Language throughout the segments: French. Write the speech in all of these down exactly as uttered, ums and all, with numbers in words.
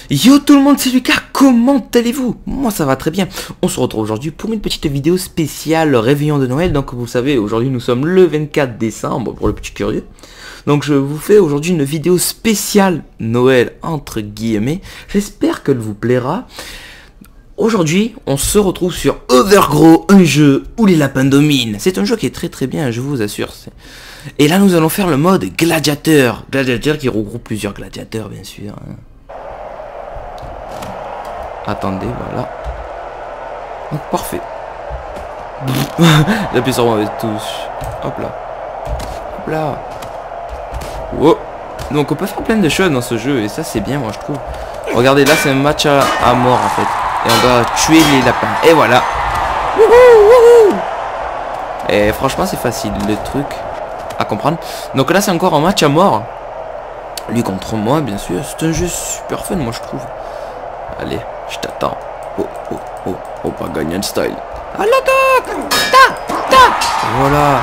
Yo tout le monde, c'est Lucas, comment allez-vous? Moi ça va très bien. On se retrouve aujourd'hui pour une petite vidéo spéciale réveillon de Noël. Donc vous le savez, aujourd'hui nous sommes le vingt-quatre décembre pour le petit curieux. Donc je vous fais aujourd'hui une vidéo spéciale Noël entre guillemets. J'espère qu'elle vous plaira. Aujourd'hui, on se retrouve sur Overgrow, un jeu où les lapins dominent. C'est un jeu qui est très très bien, je vous assure. Et là nous allons faire le mode gladiateur. Gladiateur qui regroupe plusieurs gladiateurs bien sûr. Attendez, voilà. Donc parfait. J'appuie sur mauvaise touche. Hop là. Hop là. Wow. Donc on peut faire plein de choses dans ce jeu et ça c'est bien moi je trouve. Regardez là c'est un match à, à mort en fait. Et on doit tuer les lapins. Et voilà. Wouhou, wouhou. Et franchement c'est facile le truc à comprendre. Donc là c'est encore un match à mort. Lui contre moi bien sûr. C'est un jeu super fun moi je trouve. Allez, je t'attends. Oh, oh, oh, oh, pas Gangnam Style. À l'attaque. Ta, ta. Voilà.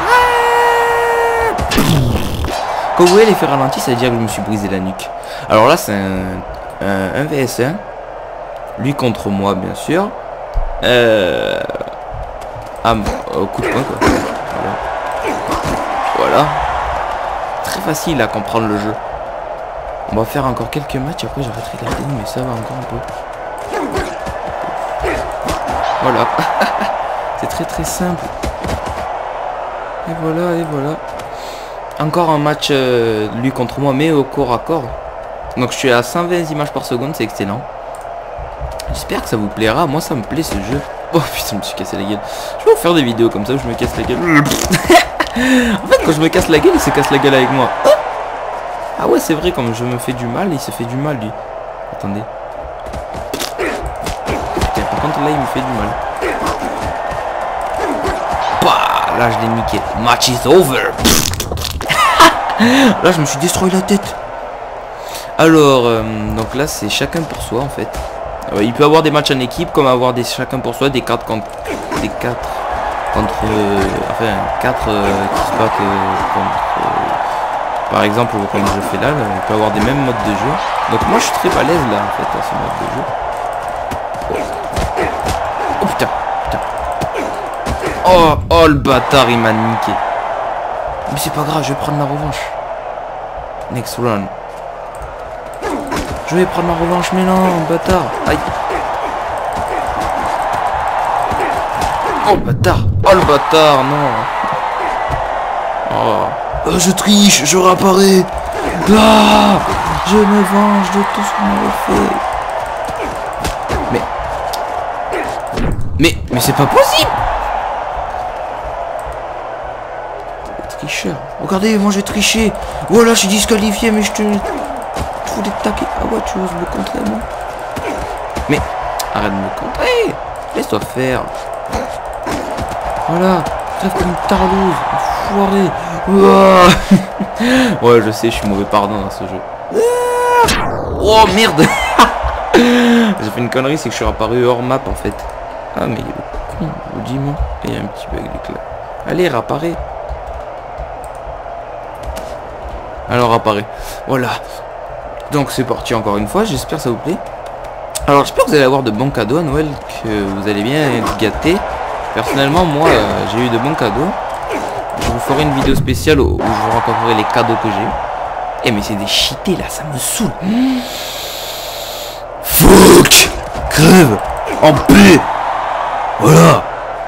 Quand vous voyez l'effet ralenti, ça veut dire que je me suis brisé la nuque. Alors là, c'est un, un, un V S un. Lui contre moi, bien sûr. Euh... Ah, au coup de poing, quoi. Voilà. Voilà. Très facile à comprendre le jeu. On va faire encore quelques matchs, après j'arrêterai la vidéo, mais ça va encore un peu. Voilà. C'est très très simple. Et voilà, et voilà. Encore un match, euh, lui contre moi, mais au corps à corps. Donc je suis à cent vingt images par seconde, c'est excellent. J'espère que ça vous plaira, moi ça me plaît ce jeu. Oh putain, je me suis cassé la gueule. Je vais vous faire des vidéos comme ça où je me casse la gueule. En fait, quand je me casse la gueule, il se casse la gueule avec moi. Oh, ah ouais, c'est vrai, comme je me fais du mal, il se fait du mal lui. Attendez. Putain, par contre là il me fait du mal. Bah, là je l'ai niqué. Match is over. Là je me suis destroy la tête. Alors, euh, donc là c'est chacun pour soi en fait. Euh, il peut avoir des matchs en équipe comme avoir des chacun pour soi, des quatre contre des quatre contre euh, enfin quatre euh, qui se battent euh, contre euh, par exemple comme je fais là, là, on peut avoir des mêmes modes de jeu. Donc moi je suis très balèze là en fait à ce mode de jeu. Oh putain, putain. Oh, oh le bâtard il m'a niqué. Mais c'est pas grave, je vais prendre la revanche. Next run. Je vais prendre ma revanche, mais non, bâtard. Aïe. Oh bâtard. Oh le bâtard, non. Oh. Oh, je triche, je réapparais. Ah, je me venge de tout ce qu'on m'avait fait. Mais. Mais, mais c'est pas possible. Tricheur. Regardez, moi j'ai triché. Voilà, je suis disqualifié, mais je te... Je voulais te taquer. Ah ouais, tu oses me contrer, moi. Mais, arrête de me contrer. Laisse-toi faire. Voilà. Trêve comme une tarlouse. Enfoiré. Ouais, je sais, je suis mauvais pardon dans ce jeu. Oh, merde. J'ai fait une connerie, c'est que je suis apparu hors map, en fait. Ah, mais il est con, vous dis moi. Il y a un petit bug d'éclat. Allez, réapparaît. Alors apparaît. Voilà. Donc c'est parti encore une fois. J'espère que ça vous plaît. Alors j'espère que vous allez avoir de bons cadeaux à Noël. Que vous allez bien être gâtés. Personnellement moi euh, j'ai eu de bons cadeaux. Je vous ferai une vidéo spéciale où, où je vous raconterai les cadeaux que j'ai eu. Eh mais c'est des cheatés là. Ça me saoule. Mmh. Fuck. Crève. En paix. Voilà.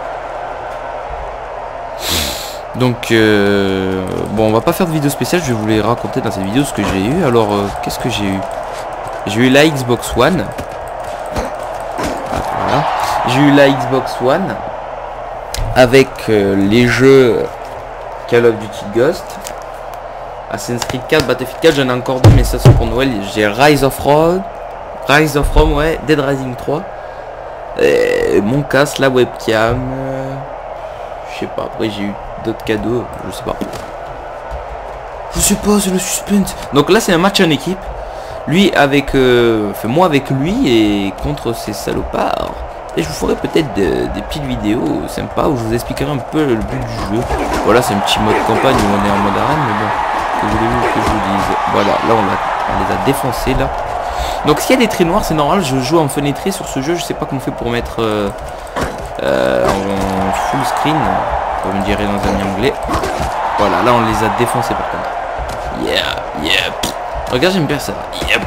Donc euh, bon on va pas faire de vidéo spéciale, je vais vous les raconter dans cette vidéo ce que j'ai eu. Alors euh, qu'est-ce que j'ai eu? J'ai eu la Xbox One. Ah, voilà. J'ai eu la Xbox One avec euh, les jeux Call of Duty Ghost, Assassin's Creed quatre, Battlefield quatre, j'en ai encore deux mais ça c'est pour Noël. J'ai Rise of Rome, Rise of Rome ouais, Dead Rising trois, et mon casque, la webcam, euh, je sais pas, après j'ai eu d'autres cadeaux, je sais pas. Je sais pas, c'est le suspense. Donc là c'est un match en équipe. Lui avec... Euh, enfin moi avec lui et contre ces salopards. Et je vous ferai peut-être de, des petites vidéos sympas où je vous expliquerai un peu le but du jeu. Voilà, c'est un petit mode campagne où on est en mode arène, mais bon. Que voulez-vous que je vous dise? Voilà, là on, a, on les a défoncés là. Donc s'il y a des traits noirs, c'est normal, je joue en fenêtré sur ce jeu, je sais pas comment on fait pour mettre euh, euh, en full screen, comme dirait dans un anglais. Voilà, là on les a défoncés par contre. Yeah, yeah. Regarde, j'aime bien ça. Yeah.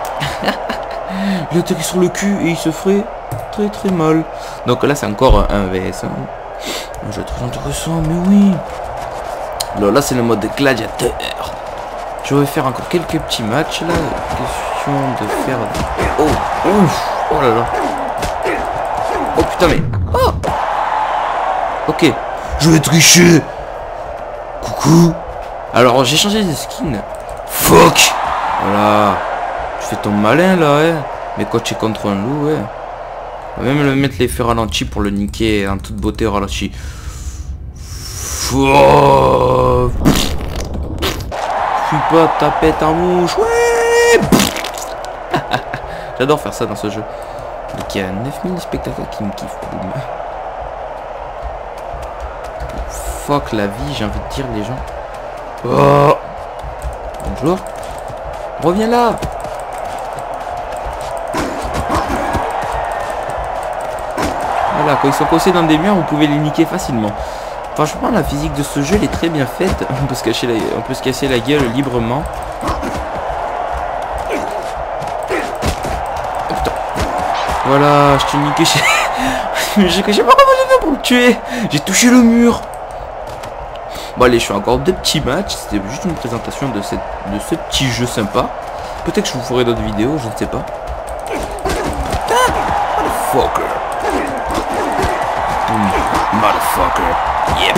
Il atterrit sur le cul et il se ferait très très mal. Donc là c'est encore un V S. Hein. Un jeu très intéressant, mais oui. Alors là c'est le mode gladiateur. Je vais faire encore quelques petits matchs là. Question de faire... Oh, ouf. Oh là là. Oh putain mais... Oh. Ok. Je vais tricher. Coucou. Alors j'ai changé de skin. Fuck. Voilà. Tu fais ton malin là, ouais. Mais quand tu es contre un loup, ouais. On va même le mettre les feux ralentis pour le niquer en toute beauté au ralenti. Oh. Fuis pas ta pète en mouche. Ouais. J'adore faire ça dans ce jeu. Donc il y a neuf mille spectateurs qui me kiffent. Boum. Fuck la vie, j'ai envie de dire les gens. Oh. Bonjour. Reviens là. Voilà, quand ils sont coincés dans des murs, vous pouvez les niquer facilement. Franchement, la physique de ce jeu, elle est très bien faite. On peut se, cacher la... On peut se casser la gueule librement. Oh putain. Voilà, je t'ai niqué. Je sais pas comment j'ai fait pour le tuer. J'ai touché le mur. Bon allez, je fais encore deux petits matchs. C'était juste une présentation de, cette... de ce petit jeu sympa. Peut-être que je vous ferai d'autres vidéos, je ne sais pas. Putain, motherfucker. Mm, motherfucker. Yep.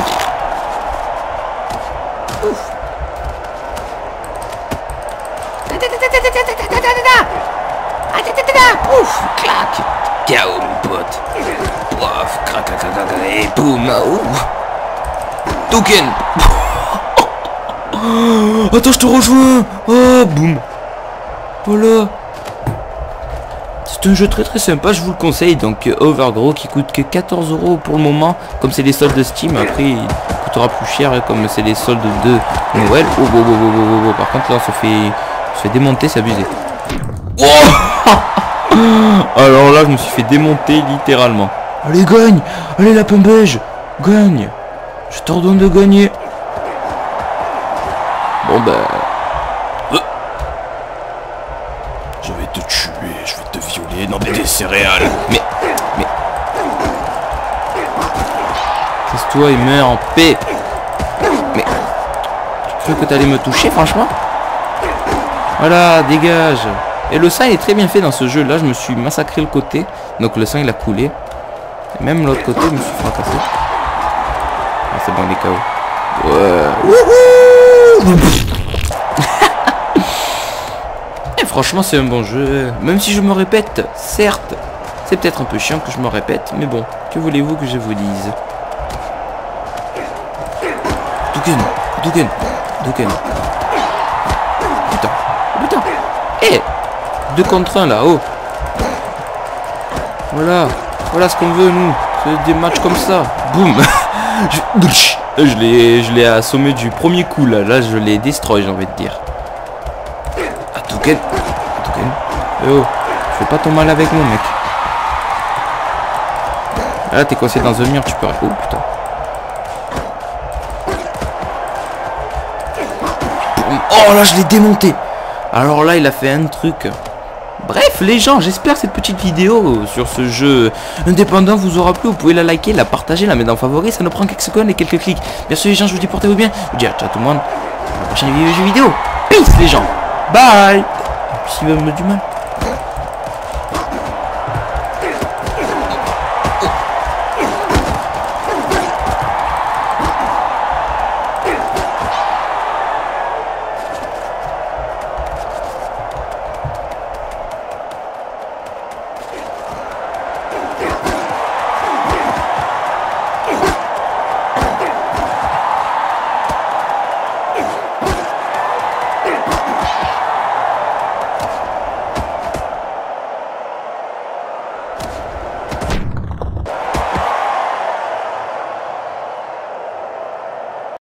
Ouf. Ouf, clac. K O mon pote. Pouf, crac, crac, crac, crac, et boum. Ouf. Token. Attends, je te rejoins. Oh, boum. Voilà. C'est un jeu très très sympa, je vous le conseille. Donc Overgrow qui coûte que quatorze euros pour le moment. Comme c'est les soldes de Steam, après il coûtera plus cher comme c'est les soldes de Noël. Oh, oh, oh, oh, oh, oh. Par contre là on se fait, on se fait démonter, c'est abusé. Oh. Alors là je me suis fait démonter littéralement. Allez gagne. Allez lapin beige. Gagne. Je t'ordonne de gagner. Bon ben... Je vais te tuer, je vais te violer dans des céréales. Mais... Mais... Casse-toi et meurs en paix. Mais... Tu crois que t'allais me toucher franchement? Voilà, dégage. Et le sang est très bien fait dans ce jeu. Là je me suis massacré le côté. Donc le sang il a coulé. Et même l'autre côté je me suis fracassé. Ah c'est bon, il est K O. Ouais. Et franchement c'est un bon jeu. Même si je me répète, certes. C'est peut-être un peu chiant que je me répète. Mais bon, que voulez-vous que je vous dise? Duken, Duken, Duken. Putain, putain. Eh hey, deux contre un là, oh. Voilà, voilà ce qu'on veut nous. C'est des matchs comme ça. Boum. Je, je l'ai je l'ai assommé du premier coup là. Là je l'ai destroy, j'ai envie de dire. Hadouken. Hadouken. Eh oh, fais pas ton mal avec moi mec. Là t'es coincé dans un mur, tu peux... Oh putain. Oh là je l'ai démonté. Alors là il a fait un truc. Bref les gens, j'espère que cette petite vidéo sur ce jeu indépendant vous aura plu. Vous pouvez la liker, la partager, la mettre en favori. Ça ne prend quelques secondes et quelques clics. Bien sûr les gens, je vous dis portez-vous bien. Je vous dis à ciao tout le monde. À la prochaine vidéo. Peace les gens. Bye. S'il veut me du mal.